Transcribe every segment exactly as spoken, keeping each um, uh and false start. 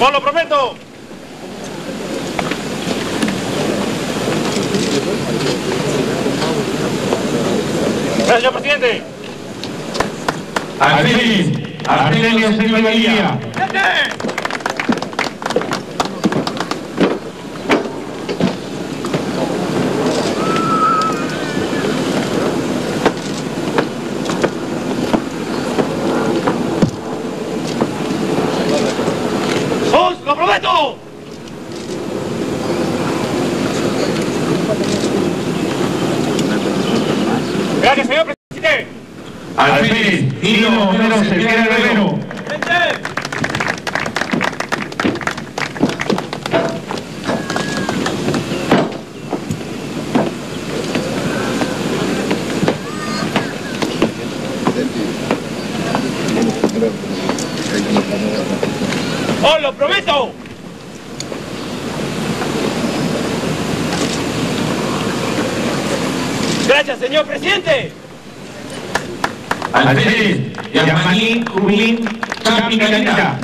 ¡Os lo prometo! Gracias, señor presidente. Alférez, Artelia Secretaría. ¡Os lo prometo! Gracias, señor presidente. Alférez, Nilo, Homero, Cerquera, Guerrero. ¡Os lo prometo! Gracias, señor presidente. Alférez, Yamaní, Jubilín, Champi, Calita.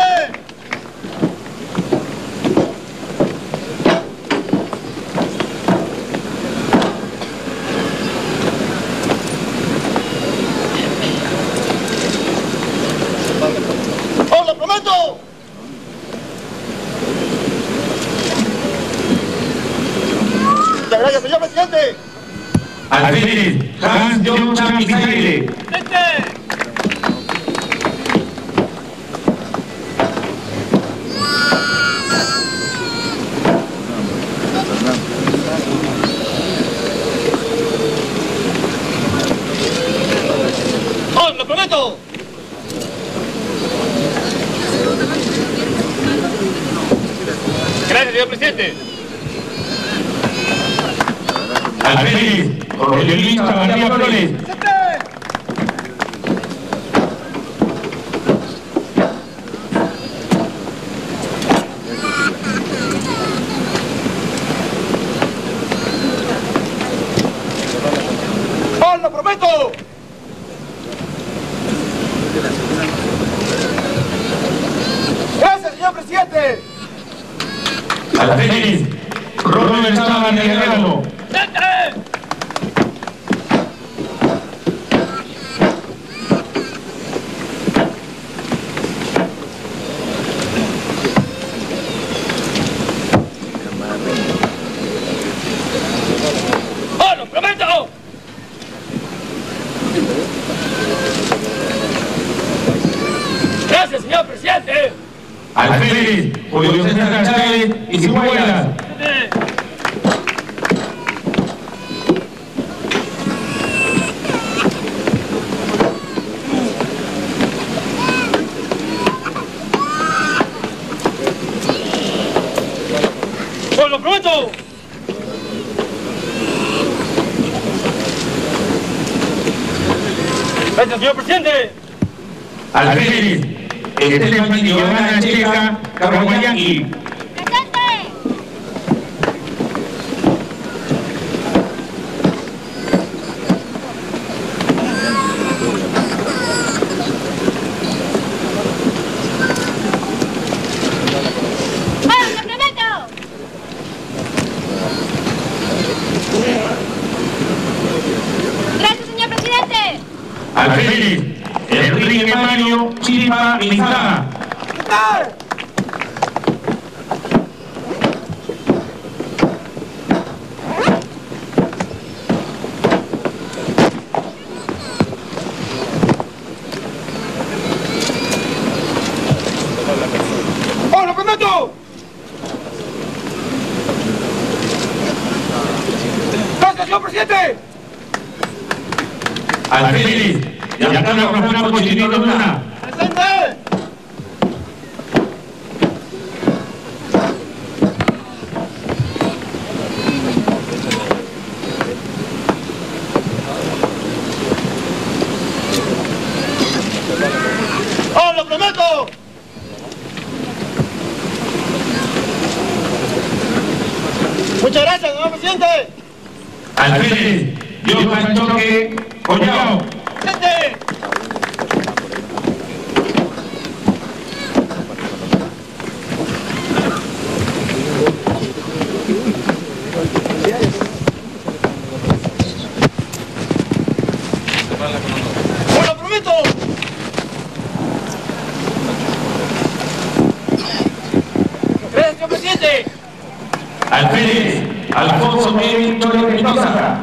¡Os lo prometo! Muchas gracias, señor presidente. Alférez, Hans John Champi, Zaire. ¡Os lo prometo! Gracias, señor presidente. Alférez, Rogelio Chavarría Flores. ¡Os lo prometo! Gracias, señor presidente. Alférez, Robert Estaba Guerrero. ¡Os lo prometo! Gracias, señor presidente. Alférez, Julio César Chávez y Cifuelas. ¡Os lo prometo! Gracias, señor presidente. Alférez, Esteban Giovanna Checa, Cabaguayangui. Gracias, señor presidente. Alférez, Enrique Mario Chiripa Minzaga. ¡Os lo prometo! ¡Gracias, señor presidente! Alférez, Yacana Rafael Cochinito Luna. ¡Presente! ¡Os lo prometo! Muchas gracias, señor presidente. Alférez, Johan Choque Collao. ¡Presente! Alfonso P. Victoria Mendoza.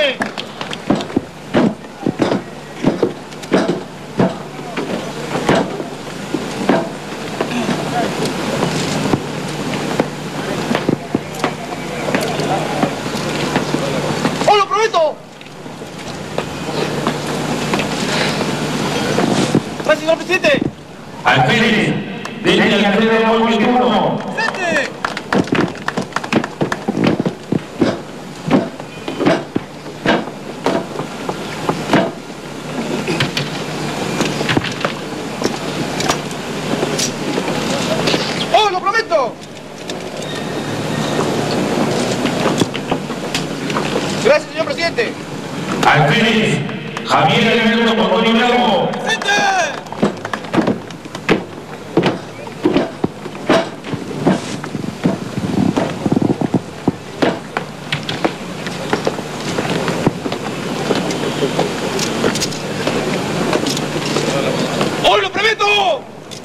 ¡Oh, lo prometo! Gracias, señor presidente. Alférez, desde el carrera de uno. ¡Presente! ¡Oh, lo prometo! Gracias, señor presidente. Alférez, Javier Alberto Montoni Bravo. ¡Presente! ¡Oh, lo prometo!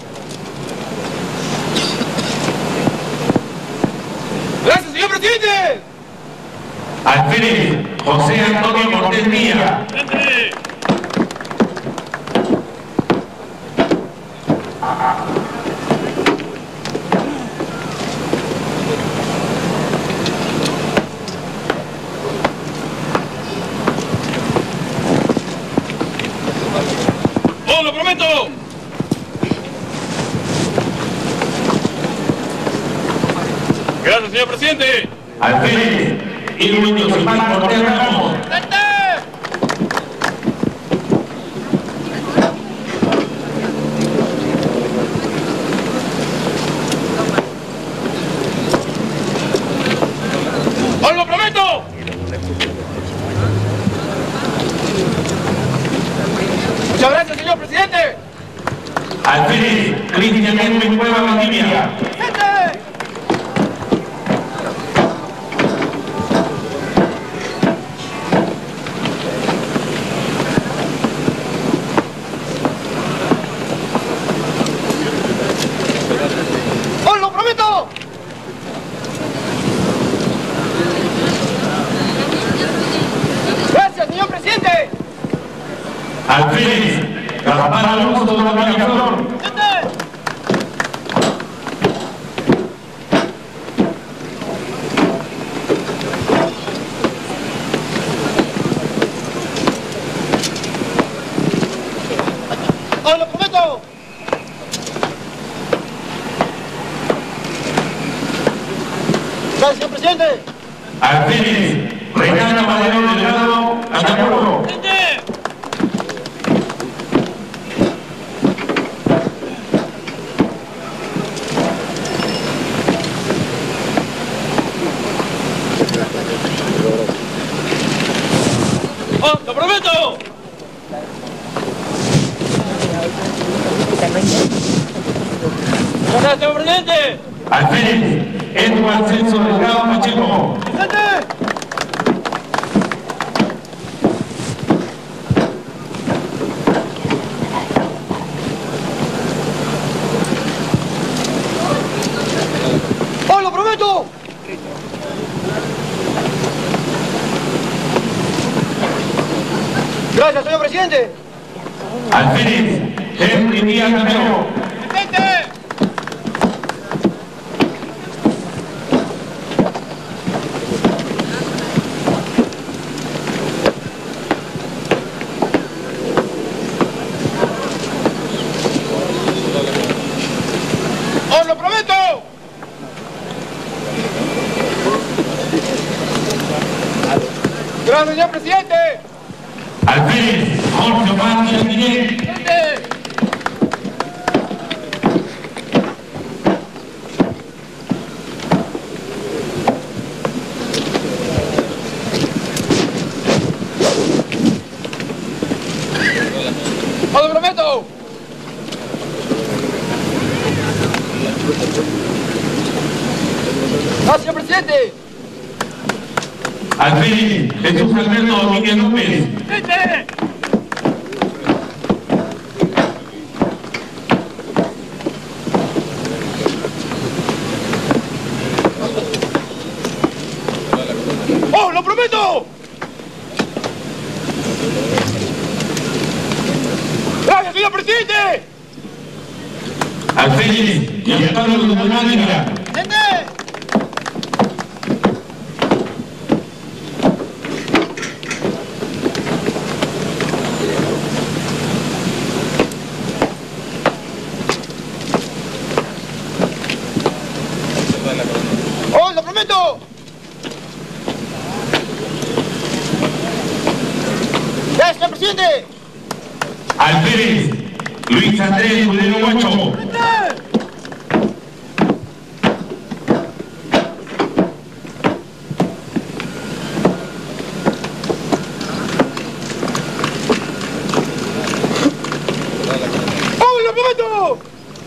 Gracias, señor presidente. Alférez, José Antonio Cortés Díaz. ¡Presente! ¡Oh, lo prometo! Gracias, señor presidente. Alférez, Irwin Yosimar Cortés Ramos. ¡Presente! ¡Os lo prometo! Muchas gracias, señor presidente. Alférez, Cristian Edwin Cueva Valdivia. ¡Presente! ¡Os lo prometo! Gracias, señor presidente. Alférez, Gaspar Alonso de la Villaflor. ¡Presente! ¡Os lo prometo! Gracias, señor presidente. Alférez, Renata Madero Delgado, Atacuro. ¡Presente! ¡Oh, lo prometo! Gracias, señor presidente. Alférez, Edward Celso Delgado Pacheco. ¡Presente! ¡Oh, lo prometo! Gracias, señor presidente. Alférez, Henry Díaz Camero. ¡Presente! ¡Os lo prometo! Gracias, señor presidente. Alférez, Jorge Omar Díaz Guillén. ¡Presente! ¡Os lo prometo! Gracias, señor presidente. Alférez, Jesús Alberto Domínguez López. ¡Presente! ¡Oh, lo prometo! ¡Gracias, señor presidente! Alférez Giancarlo Dudamanga. ¡Presidente! ¡Oh, lo prometo! ¡Gracias, señor presidente! Alférez Luis Andrés Budero Guacho. ¡Oh, lo prometo!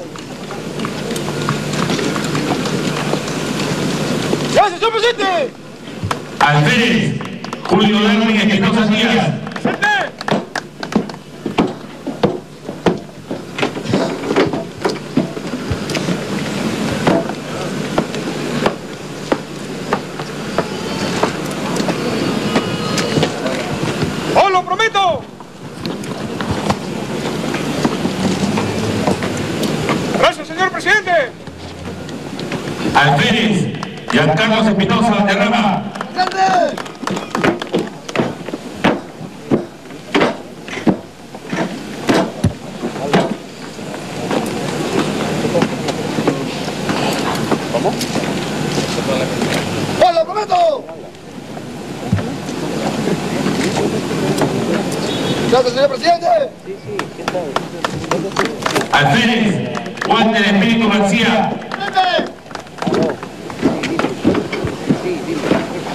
¡Gracias, señor presidente! Alférez Julio Darwin Espinosa Díaz. ¡Oh, lo prometo! ¡Gracias, señor presidente! Alférez Giancarlo Espinosa Valderrama. ¡Presidente! ¿Cómo? ¡Oh, lo prometo! ¡Gracias, señor presidente! Sí, sí, ¿qué tal? Alférez Walter Espíritu García. ¡Presidente! Aló. Sí, dime.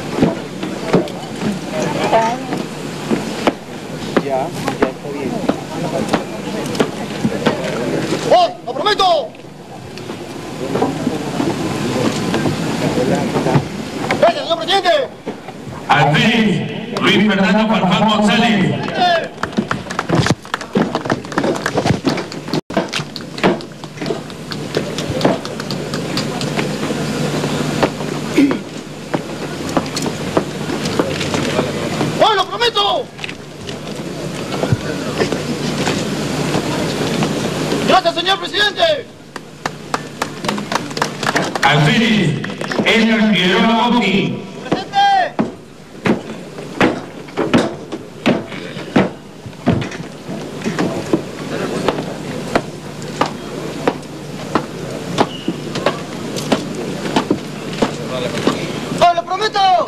Ya, ya está bien. ¡Oh, lo prometo! ¡Gracias, señor presidente! Alférez Luis Fernando Farfán González. ¡Oh, lo prometo! ¡Gracias, señor presidente! Alférez Edgar Figueroa Botti. ¡Presente! ¡Oh, lo prometo!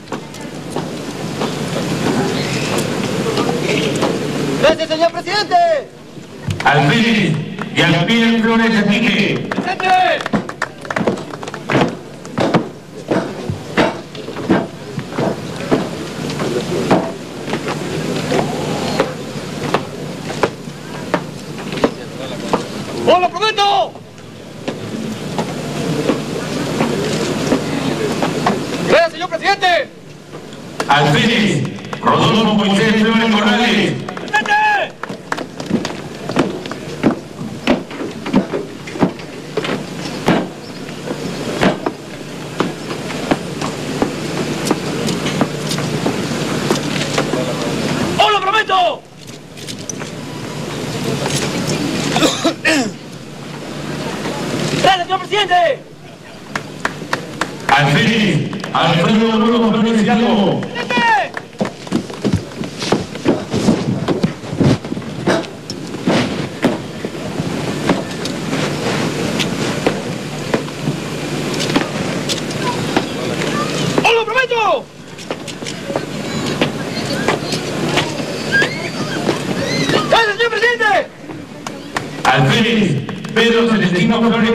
¡Gracias, señor presidente! Alférez Jean-Pierre Flores Enrique. ¡Presente! ¡Oh, lo prometo! ¡Gracias, señor presidente! Alférez Rodolfo Moisés Flores Morales. ¡Presente! ¡Oh, lo prometo! ¡Gracias, señor presidente! Alférez Alfredo Bruno Flores Hidalgo. ¡Presente! ¡Oh, lo prometo! ¡Gracias, señor presidente! Alférez Pedro Celestino Flores